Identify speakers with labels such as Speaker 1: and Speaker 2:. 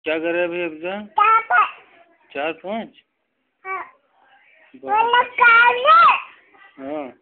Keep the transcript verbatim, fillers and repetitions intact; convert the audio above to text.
Speaker 1: क्या कर रहा है अभी अब्जा? चार पाँच। हाँ।